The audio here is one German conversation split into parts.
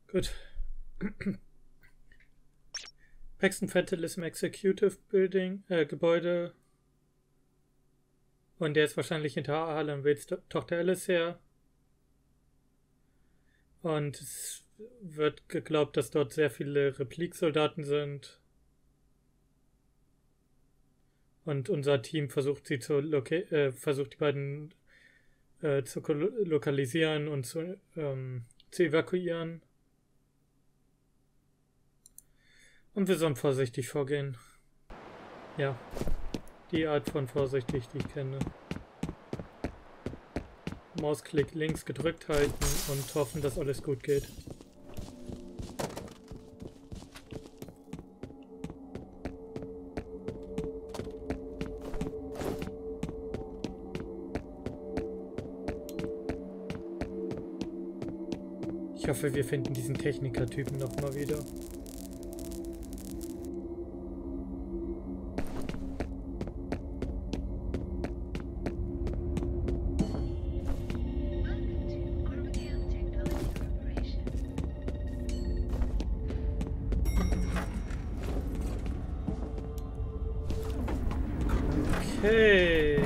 Gut. Paxton Fettel ist im Executive Building, Gebäude. Und der ist wahrscheinlich hinter Harlan Waits Tochter Alice her. Und es wird geglaubt, dass dort sehr viele Replik-Soldaten sind. Und unser Team versucht sie versucht die beiden zu lokalisieren und zu evakuieren. Und wir sollen vorsichtig vorgehen. Ja, die Art von vorsichtig, die ich kenne. Mausklick links gedrückt halten und hoffen, dass alles gut geht. Ich hoffe, wir finden diesen Techniker-Typen nochmal wieder. Okay.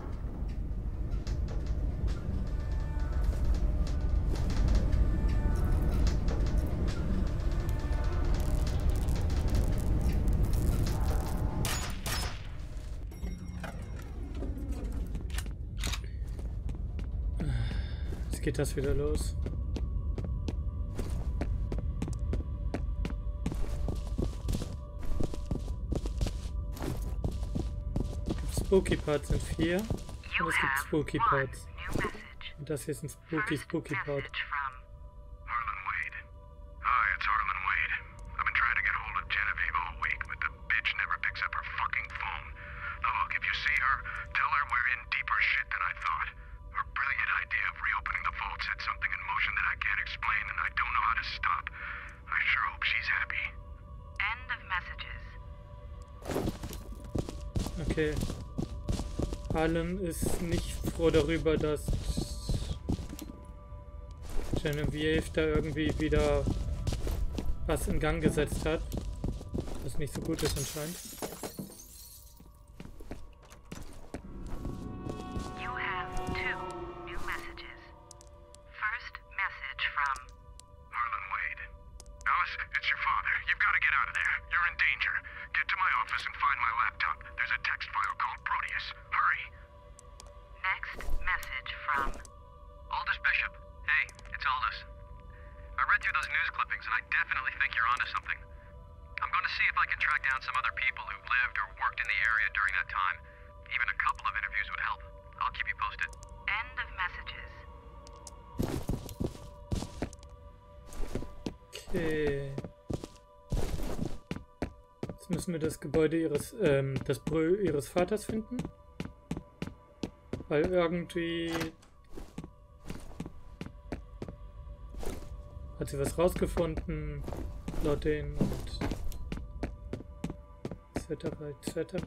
Jetzt geht das wieder los. Spooky Parts sind 4 und es gibt Spooky Parts. Und das hier ist ein Spooky Part. Harlan Wade. Hi, it's Harlan Wade. I've been trying to get a hold of Genevieve all week, but the bitch never picks up her fucking phone. Look, if you see her, tell her we're in deeper shit than I thought. Her brilliant idea of reopening the vault set something in motion that I can't explain, and I don't know how to stop. I sure hope she's happy. End of messages. Okay. Harlan ist nicht froh darüber, dass Genevieve da irgendwie wieder was in Gang gesetzt hat, was nicht so gut ist anscheinend. You have 2 new messages. First message from Harlan Wade. Alice, it's your father. You've got to get out of there. You're in danger. Get to my office and find my laptop. There's a text file called Proteus. Hurry. next message from Aldous Bishop. Hey, it's Aldous. I read through those news clippings and I definitely think you're onto something. I'm going to see if I can track down some other people who lived or worked in the area during that time. Even a couple of interviews would help. I'll keep you posted. End of messages. Okay. Jetzt müssen wir das Gebäude das Brü ihres Vaters finden. Weil irgendwie hat sie was rausgefunden, laut denen und etc. etc.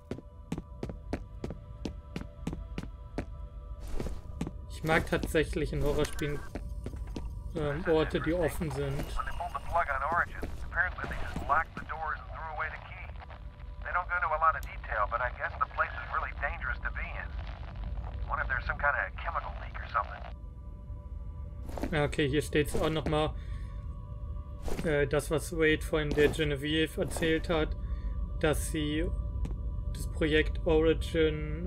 Ich mag tatsächlich in Horrorspielen Orte, die offen sind. When they pulled the plug on Origin, apparently they just locked the doors and threw away the key. They don't go into a lot of detail, but I guess the place is really dangerous to be in. Wonder if there's some kind of chemical leak or something. Ja, okay, hier steht es auch nochmal, das, was Wade vorhin der Genevieve erzählt hat, dass sie das Projekt Origin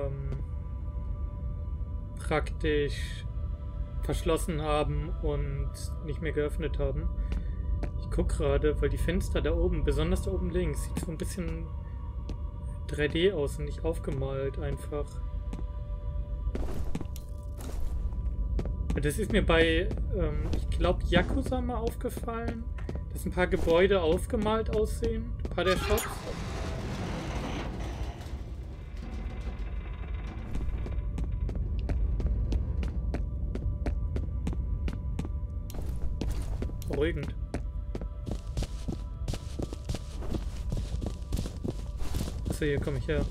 praktisch verschlossen haben und nicht mehr geöffnet haben. Ich gucke gerade, weil die Fenster da oben, besonders da oben links, sieht so ein bisschen 3D aus und nicht aufgemalt einfach. Das ist mir bei, ich glaube, Yakuza mal aufgefallen, dass ein paar Gebäude aufgemalt aussehen, ein paar der Shops. Beruhigend. Achso, hier komme ich her.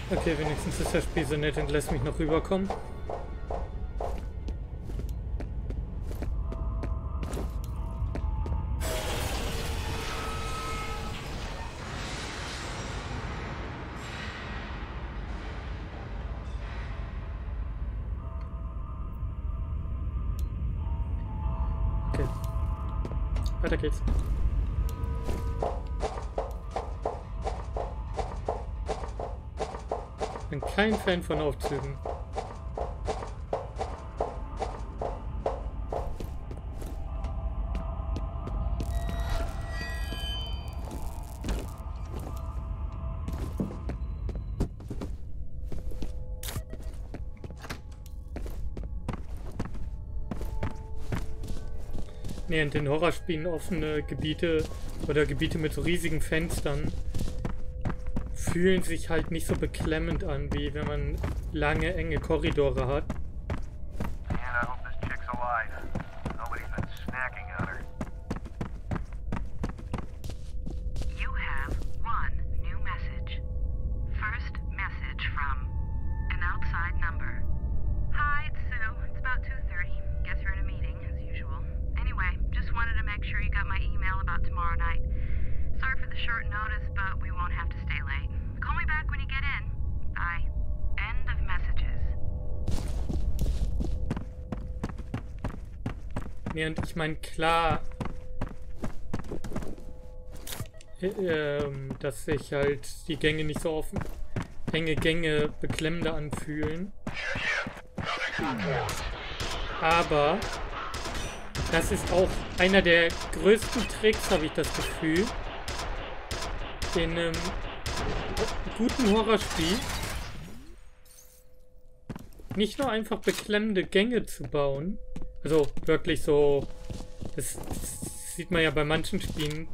Okay, wenigstens ist das Spiel so nett und lässt mich noch rüberkommen. Okay. Weiter geht's. Ich bin kein Fan von Aufzügen. Nee, in den Horrorspielen offene Gebiete oder Gebiete mit so riesigen Fenstern fühlen sich halt nicht so beklemmend an, wie wenn man lange, enge Korridore hat. Man, I hope this chick's alive. Nobody's been snacking on her. You have one new message. First message from an outside number. Hi, it's Sue. It's about 2:30. Guess you're in a meeting, as usual. Anyway, just wanted to make sure you got my email about tomorrow night. Sorry for the short notice, but we won't have to stay late. Call me back when you get in. Bye. End of messages. Nee, und ich meine, klar, dass sich halt die Gänge nicht so offen, enge Gänge beklemmender anfühlen. Aber das ist auch einer der größten Tricks, habe ich das Gefühl, in einem guten Horrorspiel nicht nur einfach beklemmende Gänge zu bauen, also wirklich so, das sieht man ja bei manchen Spielen,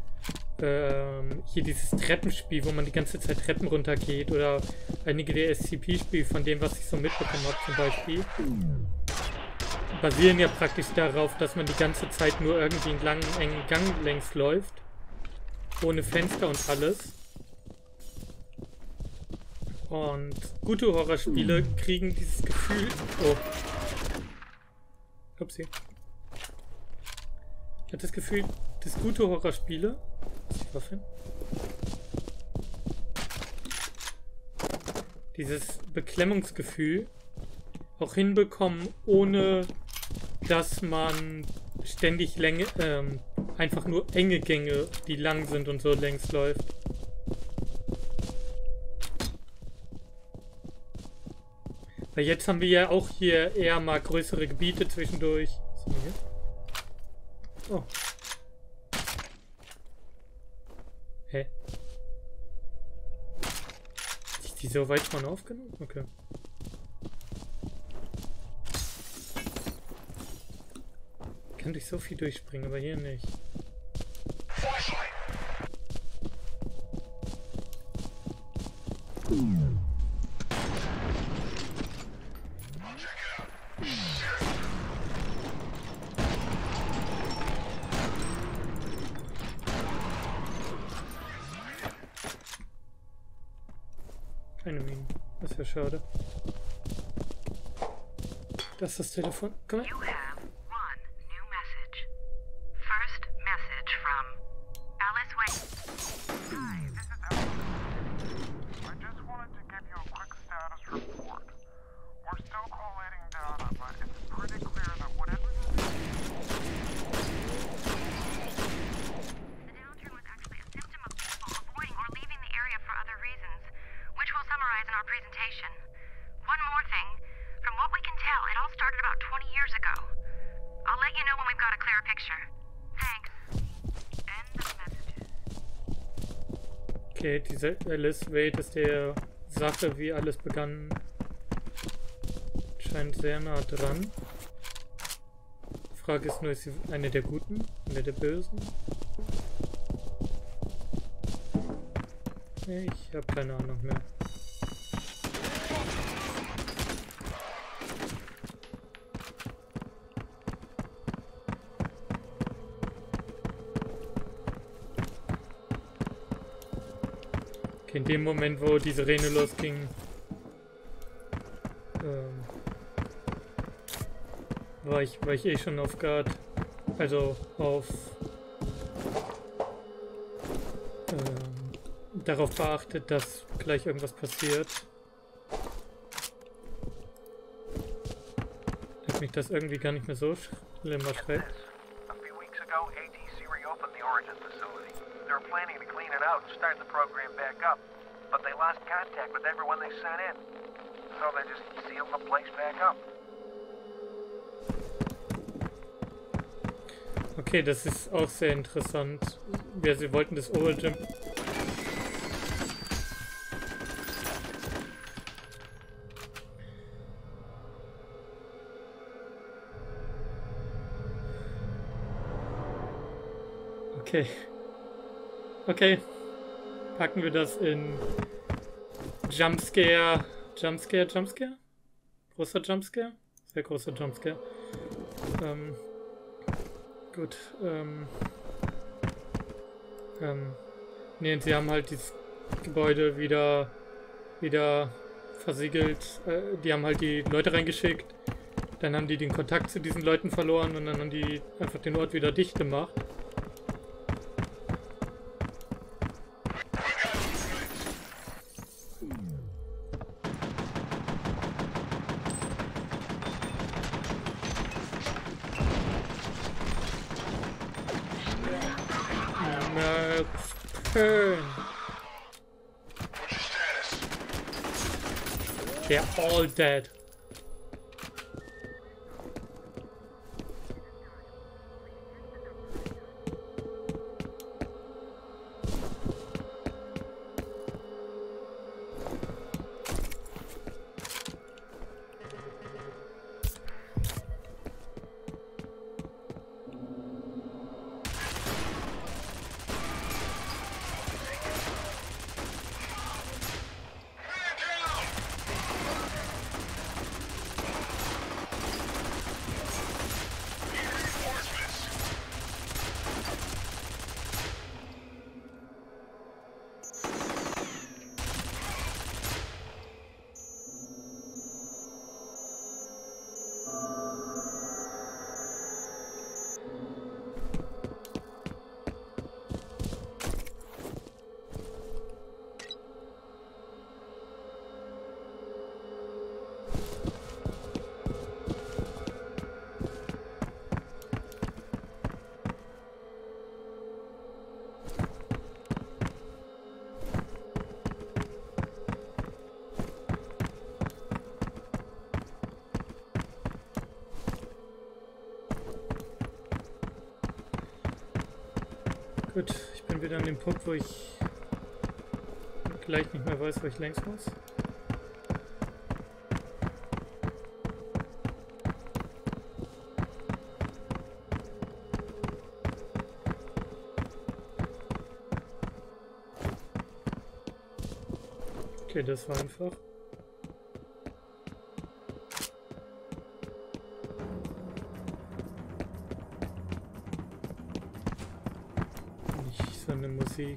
hier dieses Treppenspiel, wo man die ganze Zeit Treppen runtergeht, oder einige der SCP-Spiele, von dem, was ich so mitbekommen habe zum Beispiel, basieren ja praktisch darauf, dass man die ganze Zeit nur irgendwie einen langen, engen Gang längs läuft, ohne Fenster und alles. Und gute Horrorspiele kriegen dieses Gefühl... Oh. Upsi. Ich habe das Gefühl, dass gute Horrorspiele... Die Waffe. Dieses Beklemmungsgefühl auch hinbekommen, ohne dass man ständig einfach nur enge Gänge, die lang sind und so längs läuft. Weil jetzt haben wir ja auch hier eher mal größere Gebiete zwischendurch. Was haben wir hier? Oh. Hä? Ist die so weit schon aufgenommen? Okay. Ich kann durch so viel durchspringen, aber hier nicht. Keine Minen. Das ist ja schade. Das ist das Telefon. Komm her. You have one new message. First message from Alice Wade. Hi, this is Alex. I just wanted to give you a quick status report. We're still collating data, but it's pretty clear that whatever the downturn was actually a symptom of people avoiding or leaving the area for other reasons, which we'll summarize in our presentation. One more thing. From what we can tell, it all started about 20 years ago. I'll let you know when we've got a clearer picture. Thanks. End of messages. Okay, diese Alice Wade ist der Sache, wie alles begann, scheint sehr nah dran. Die Frage ist nur, ist sie eine der Guten, eine der Bösen? Ich habe keine Ahnung mehr. Okay, in dem Moment, wo die Sirene losging, war ich eh schon auf Guard. Also auf darauf beachtet, dass gleich irgendwas passiert. Dass mich das irgendwie gar nicht mehr so schlimm erschreckt. A few weeks ago, ATC reopened the Origin facility. They were planning to clean it out and start the program back up, but they lost contact with everyone they sent in. So they just sealed the place back up. Okay, das ist auch sehr interessant. Ja, sie wollten das Origin... Okay. Okay. Packen wir das in Jumpscare. Jumpscare? Großer Jumpscare? Sehr großer Jumpscare. Gut. Nee, sie haben halt dieses Gebäude wieder versiegelt. Die haben halt die Leute reingeschickt. Dann haben die den Kontakt zu diesen Leuten verloren und dann haben die einfach den Ort wieder dicht gemacht. They're all dead. Gut, ich bin wieder an dem Punkt, wo ich gleich nicht mehr weiß, wo ich längs muss. Okay, das war einfach. Nicht so eine Musik.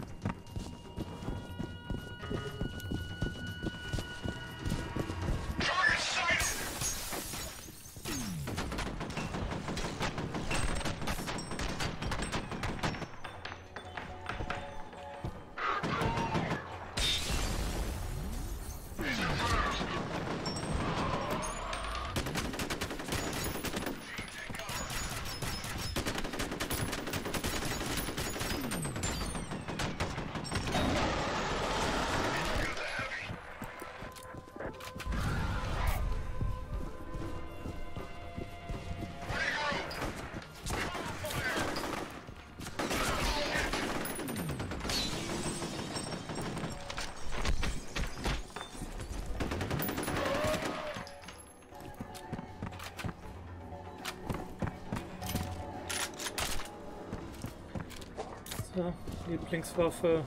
So, Lieblingswaffe.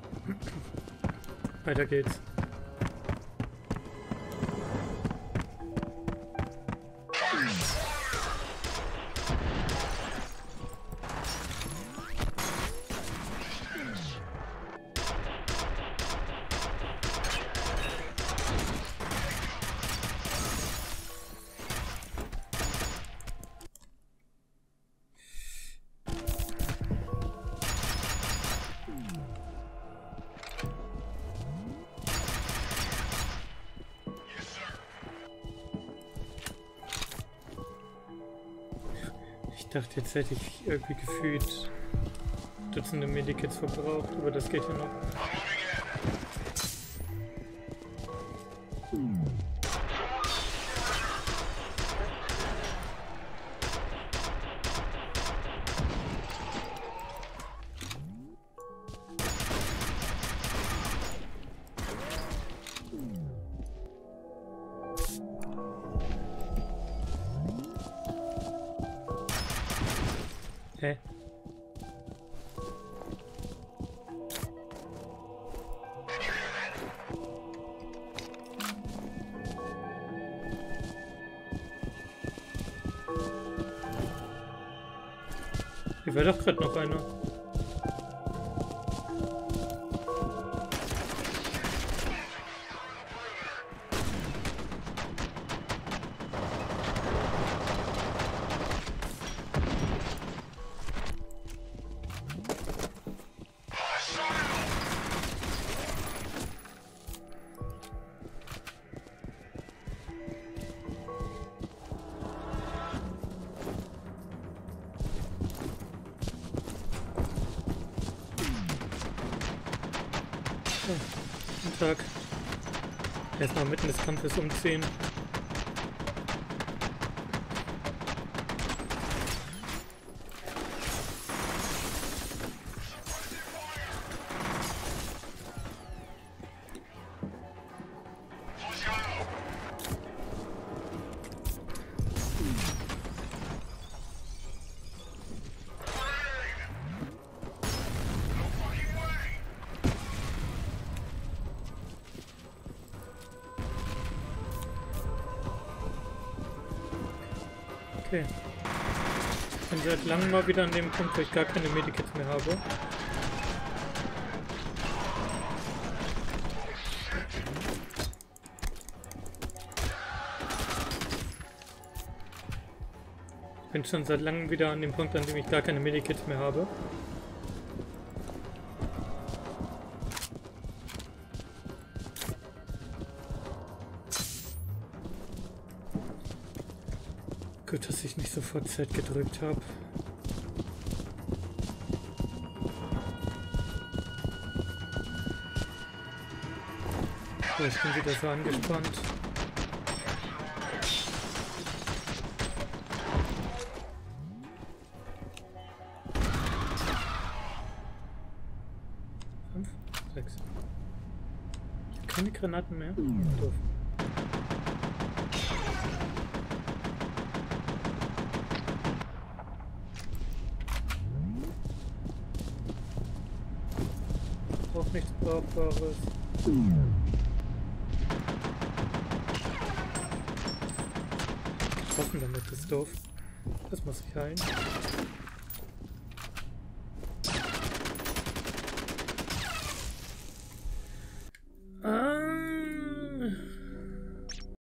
Weiter geht's. Ich dachte, jetzt hätte ich irgendwie gefühlt Dutzende Medikits verbraucht, aber das geht ja noch. Hä? Hier war doch gerade noch einer. Guten Tag. Erstmal mitten des Kampfes umziehen. Okay. Ich bin seit langem mal wieder an dem Punkt, wo ich gar keine Medikits mehr habe. Ich bin schon seit langem wieder an dem Punkt, an dem ich gar keine Medikits mehr habe. Gut, dass ich nicht sofort Z gedrückt habe. So, ich bin wieder so angespannt. Fünf, 6. Ich habe keine Granaten mehr. Doof. Auch nichts Brauchbares. Getroffen damit, ist doof. Das muss ich heilen.